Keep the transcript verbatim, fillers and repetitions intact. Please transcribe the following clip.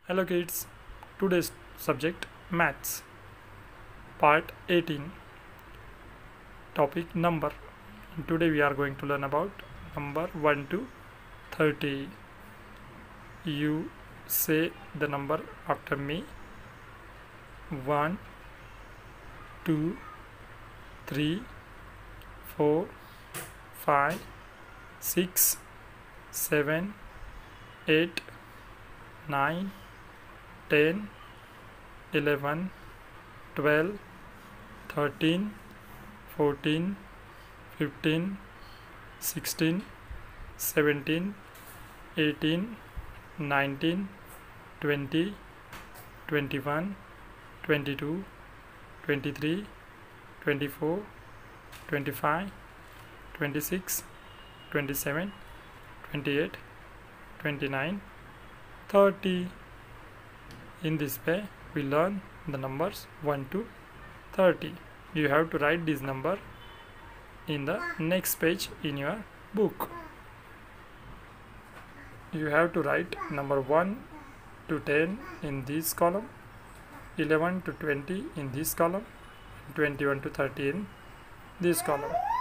Hello kids, today's subject maths, part eighteen, topic number. And today we are going to learn about number one to thirty. You say the number after me. one, two, three, four, five, six, seven, eight, nine, ten, eleven, twelve, thirteen, fourteen, fifteen, sixteen, seventeen, eighteen, nineteen, twenty, twenty-one, twenty-two, twenty-three, twenty-four, twenty-five, twenty-six, twenty-seven, twenty-eight, twenty-nine, thirty. In this way we learn the numbers one to thirty. You have to write this number in the next page in your book. You have to write number one to ten in this column, eleven to twenty in this column, twenty-one to thirty in this column.